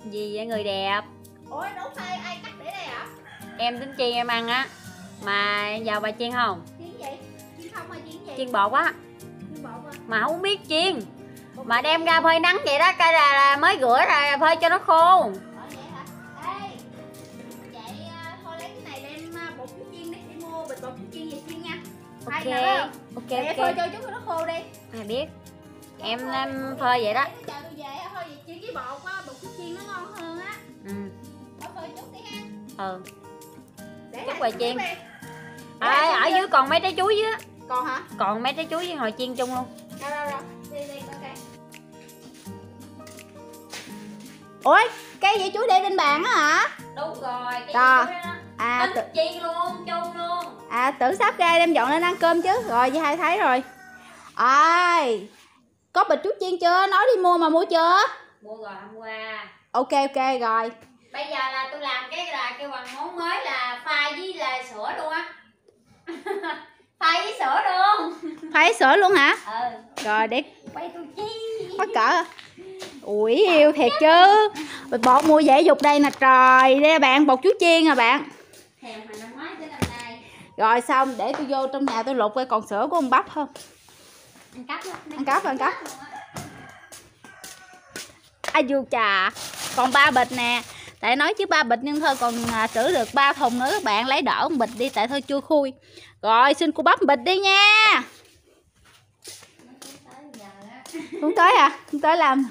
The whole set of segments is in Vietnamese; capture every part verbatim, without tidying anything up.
Gì vậy người đẹp? Ủa đổ khoai ai cắt để đây hả? Em tính chiên em ăn á. Mà giờ bà chiên không? Chiên gì? Chiên không hay chiên gì? Chiên bột á. Chiên bột à? Mà không biết chiên. Mà đem ra phơi nắng vậy đó, cái là, là mới rửa ra phơi cho nó khô. Ủa vậy hả? Ê, vậy thôi lấy cái này đem bột chú chiên đi, đi mua bịch bột chú chiên về chiên nha. Ok, ok, ok, ok. Phơi ok. cho chúng nó khô đi. À biết. Em, em phơi vậy đó. Chờ tôi về thôi, vậy chiên với bột á, bột chú chiên nó ngon hơn á. Ừ. Thôi phơi chút đi ha. Ừ. Để Chút lại rồi chiên. đi. À, ở dưới còn mấy trái chuối dưới á. Còn hả? Còn mấy trái chuối với hồi chiên chung luôn. Đâu đâu đâu. Đi đi ok. Ủa, cây vậy chuối để lên bàn á hả? Đúng rồi, cái Rồi. chuối đó. À, tự, Chiên luôn, chung luôn. à tự sắp ra đem dọn lên ăn cơm chứ. Rồi với hai thấy rồi. Ai, có bịch chút chiên chưa? Nói đi mua mà mua chưa? Mua rồi hôm qua. Ok ok rồi. Bây giờ là tôi làm cái là cái bằng món mới là pha với là sữa luôn á. Pha với sữa luôn. Pha với sữa luôn hả? Ừ. Rồi để Quay tôi chi. mắc cỡ. Ui yêu thiệt chứ. Bịch bột mua dễ dục đây nè trời. Đây bạn bột chú chiên à bạn. Thèm hồi năm ngoái tới năm nay. Rồi xong để tôi vô trong nhà tôi lục coi còn sữa của ông Bắp không. Ăn cắp đó. Ăn cắp ăn cắp. Ai vô trà. Còn ba bịch nè. Tại nói chứ ba bịch nhưng thôi còn à, trữ được ba thùng nữa các bạn, lấy đỡ một bịch đi tại thôi chưa khui. Rồi xin cô Bắp bịch đi nha. Không tới à? Không tới làm.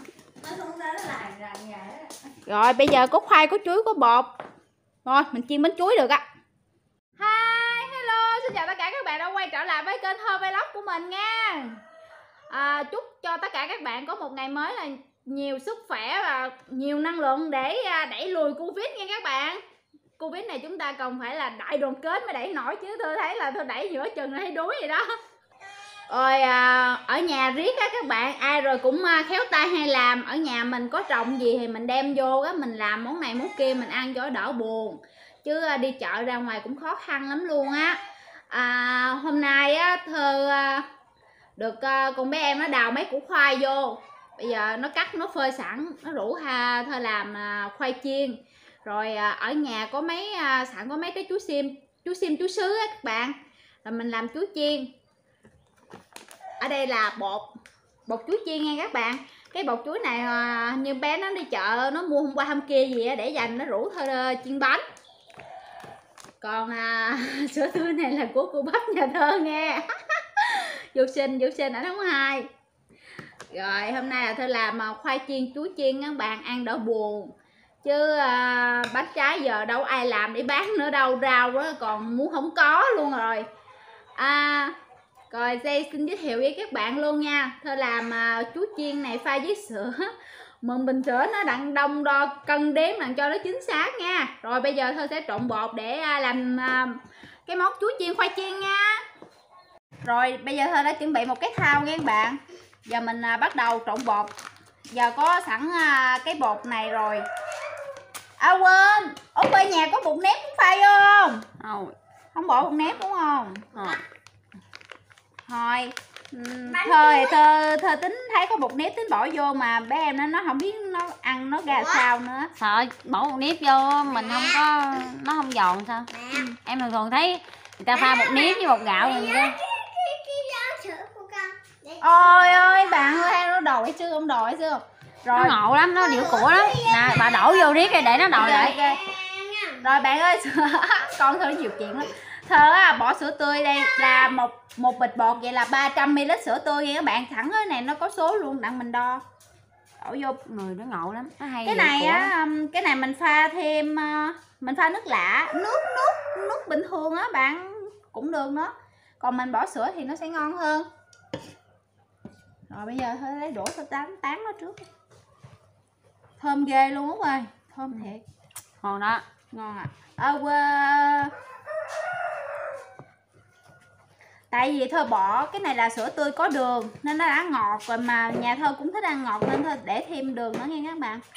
Rồi bây giờ có khoai, có chuối, có bột. Rồi mình chiên bánh chuối được á. Hi, hello, xin chào tất cả các bạn đã quay trở lại với kênh Thơ Vlog của mình nha. à, Chúc cho tất cả các bạn có một ngày mới là nhiều sức khỏe và nhiều năng lượng để đẩy lùi Covid nha các bạn. Covid này chúng ta cần phải là đại đoàn kết mới đẩy nổi chứ. Tôi thấy là tôi đẩy giữa chừng là thấy đuối vậy đó. Rồi à, ở nhà riết á các bạn, ai rồi cũng à, khéo tay hay làm. Ở nhà mình có trồng gì thì mình đem vô á, mình làm món này món kia mình ăn cho đỡ buồn. Chứ à, đi chợ ra ngoài cũng khó khăn lắm luôn á. à, Hôm nay á Thơ à, được à, con bé em nó đào mấy củ khoai vô. Bây giờ nó cắt nó phơi sẵn, nó rủ ha Thơ làm à, khoai chiên. Rồi à, ở nhà có mấy à, sẵn có mấy cái chuối xiêm, chuối xiêm chuối sứ á các bạn. Rồi mình làm chuối chiên. Ở đây là bột bột chuối chiên nha các bạn. Cái bột chuối này à, như bé nó đi chợ nó mua hôm qua hôm kia gì á, để dành nó rủ Thơ chiên bánh. Còn à, sữa tươi này là của cô Bắp nhà Thơ nghe. Vô sinh vô sinh ở tháng hai. Rồi hôm nay là Thơ làm à, khoai chiên chuối chiên các bạn, ăn đỡ buồn. Chứ à, bánh trái giờ đâu ai làm để bán nữa đâu, rau đó còn muốn không có luôn rồi. À, rồi đây xin giới thiệu với các bạn luôn nha. Thơ làm à, chuối chiên này pha với sữa. Mừng bình sữa nó đặng đông đo cân đếm đặng cho nó chính xác nha. Rồi bây giờ Thơ sẽ trộn bột để à, làm à, cái món chuối chiên khoai chiên nha. Rồi bây giờ Thơ đã chuẩn bị một cái thau nha các bạn. Giờ mình à, bắt đầu trộn bột. Giờ có sẵn à, cái bột này rồi. À quên, ở bên nhà có bột nếp cũng pha vô không? Không. Không bỏ bột nếp đúng không? Ờ. Thôi Thôi thơ, thơ tính thấy có bột nếp tính bỏ vô mà bé em nó nó không biết nó ăn nó ra sao nữa. Sợ bỏ một nếp vô mình không có, nó không giòn sao? Ừ. Em thường thường thấy người ta pha bột nếp với bột gạo rồi đó. Ôi ơi bạn ơi, nó đòi xưa không đòi xưa. Rồi Nó ngộ lắm, nó điệu của lắm. Nè bà đổ vô riết đây để nó đòi lại. Okay. Rồi bạn ơi, con Thơ nhiều chuyện lắm. Thơ á, bỏ sữa tươi đây là một một bịch bột, vậy là ba trăm mi li lít sữa tươi nha các bạn. Thẳng cái này nó có số luôn, đặng mình đo. Đổ vô. Người nó ngộ lắm, nó hay. Cái này á, cái này mình pha thêm, mình pha nước lã, nước nước nước bình thường á bạn cũng được nữa. Còn mình bỏ sữa thì nó sẽ ngon hơn. Rồi bây giờ thôi lấy đổ cho tán tán nó trước. Thơm ghê luôn Út ơi, thơm thiệt. Ngon đó. Ngon à. À wow. Tại vì Thơ bỏ cái này là sữa tươi có đường nên nó đã ngọt rồi, mà nhà Thơ cũng thích ăn ngọt nên Thơ để thêm đường nữa nha các bạn.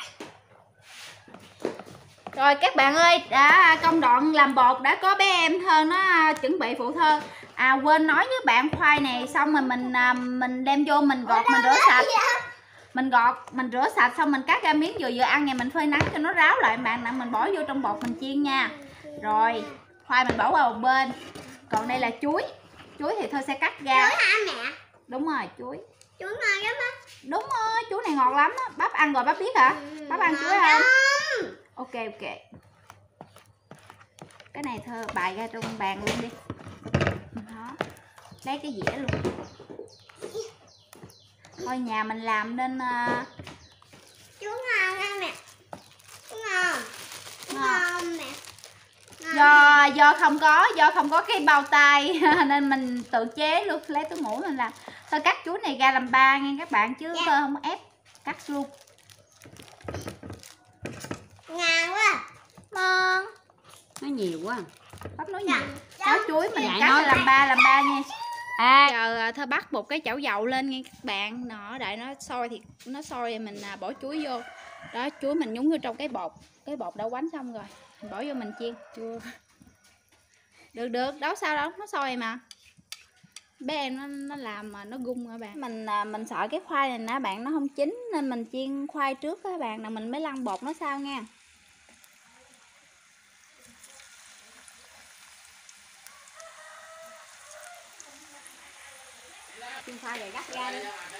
Rồi các bạn ơi, đã công đoạn làm bột đã có bé em Thơ nó chuẩn bị phụ Thơ. À quên nói với bạn, khoai này xong rồi mình mình đem vô mình gọt mình rửa sạch. mình gọt, mình rửa sạch xong mình cắt ra miếng vừa vừa ăn, nhà mình phơi nắng cho nó ráo lại bạn, nè mình bỏ vô trong bột mình chiên nha. Rồi khoai mình bỏ qua một bên. Còn đây là chuối. Chuối thì thôi sẽ cắt ra. Chuối hả mẹ? Đúng rồi, chuối. Chuối ngon lắm á. Đúng rồi, chuối này ngọt lắm á. Bắp ăn rồi, bắp biết hả? Ừ, Bắp ăn chuối không? Ok ok. Cái này thôi bày ra trong bàn luôn đi. Đó. Lấy cái dĩa luôn. Thôi nhà mình làm nên uh... chuối ngon ha mẹ. Ngon. Ngon mẹ. Do do không có do không có cái bao tay nên mình tự chế luôn, lấy túi ngủ mình làm. Thôi cắt chuối này ra làm ba nha các bạn, chứ dạ. không ép, cắt luôn. Ngon quá. Ngon. Nó nhiều quá. Bắp nói nhiều. Cháo chuối mình cắt ra làm ba làm ba nha. À giờ thôi bắt một cái chảo dầu lên nha các bạn, nó đợi nó sôi thì nó sôi thì mình bỏ chuối vô. Đó, chuối mình nhúng vô trong cái bột, cái bột đã quánh xong rồi mình bỏ vô mình chiên. Chưa được được đâu sao đâu, nó sôi mà bé em nó, nó làm mà nó gung các bạn. Mình mình sợ cái khoai này nè bạn nó không chín nên mình chiên khoai trước các bạn, là mình mới lăn bột nó sau nha. Chiên khoai rồi gắt ra đi.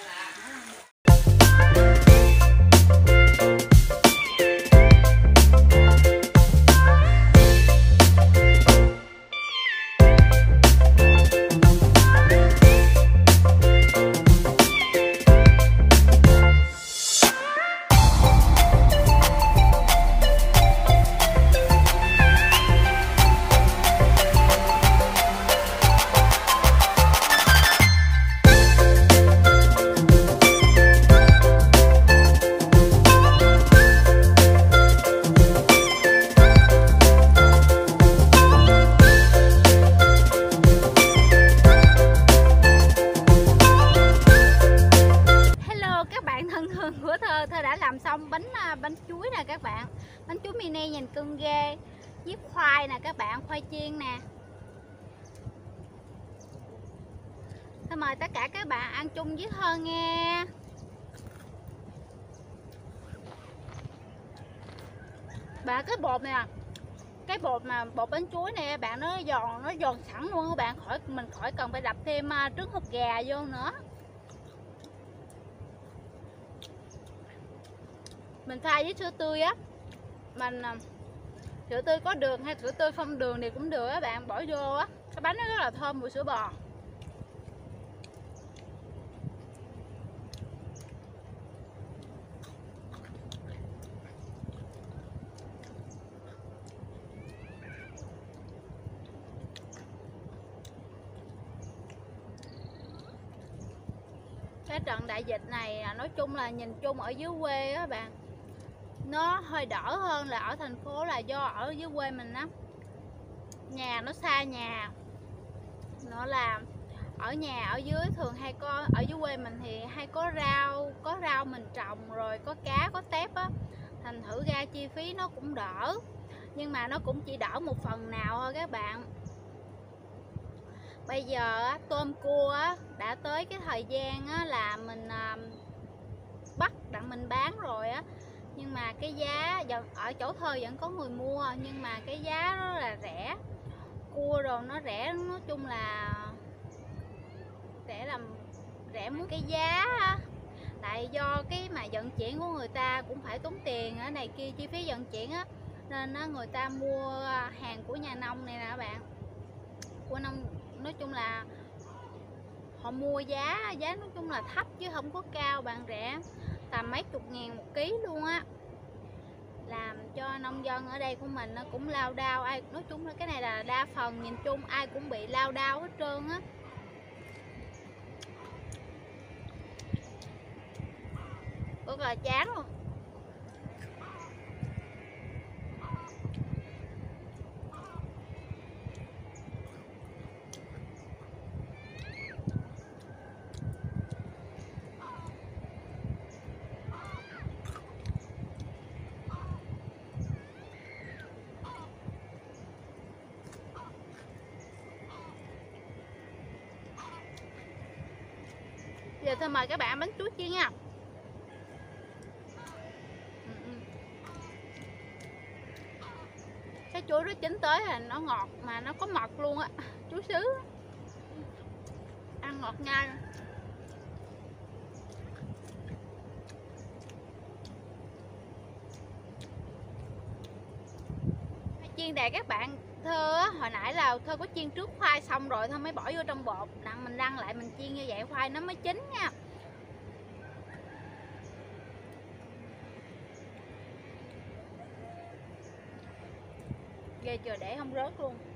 Của Thơ, Thơ đã làm xong bánh bánh chuối nè các bạn. Bánh chuối mini nhìn cưng ghê. Với khoai nè các bạn, khoai chiên nè. Thôi mời tất cả các bạn ăn chung với Thơ nghe. Bạn cái bột nè, cái bột mà bột bánh chuối này bạn nó giòn, nó giòn sẵn luôn các bạn, khỏi mình khỏi cần phải đập thêm trứng hột gà vô nữa. Mình pha với sữa tươi á, mình sữa tươi có đường hay sữa tươi không đường thì cũng được á bạn, bỏ vô á, cái bánh nó rất là thơm mùi sữa bò. Cái trận đại dịch này nói chung là nhìn chung ở dưới quê á bạn, nó hơi đỡ hơn là ở thành phố, là do ở dưới quê mình á, nhà nó xa nhà, nó làm ở nhà ở dưới thường hay có, ở dưới quê mình thì hay có rau, có rau mình trồng rồi có cá có tép á, thành thử ra chi phí nó cũng đỡ, nhưng mà nó cũng chỉ đỡ một phần nào thôi các bạn. Bây giờ á, tôm cua á, đã tới cái thời gian á, là mình à, bắt đặng mình bán rồi á, nhưng mà cái giá ở chỗ Thơ vẫn có người mua, nhưng mà cái giá nó là rẻ, cua rồi nó rẻ, nói chung là rẻ làm rẻ muốn cái giá á. Tại do cái mà vận chuyển của người ta cũng phải tốn tiền ở này kia, chi phí vận chuyển á, nên á, người ta mua hàng của nhà nông này nè các bạn, của nông, nói chung là họ mua giá giá nói chung là thấp chứ không có cao bạn, rẻ tầm mấy chục ngàn một ký luôn á, làm cho nông dân ở đây của mình nó cũng lao đao. Ai nói chung là cái này là đa phần nhìn chung ai cũng bị lao đao hết trơn á. Rất là chán luôn. Giờ tôi mời các bạn bánh chuối chiên nha. Cái chuối nó chín tới là nó ngọt mà nó có mật luôn á, chuối sứ ăn ngọt ngay. Chiên đè các bạn, Thơ á, hồi nãy là Thơ có chiên trước khoai xong rồi Thơ mới bỏ vô trong bột, đặng mình rang lại mình chiên như vậy khoai nó mới chín nha. Ghê chưa, để không rớt luôn.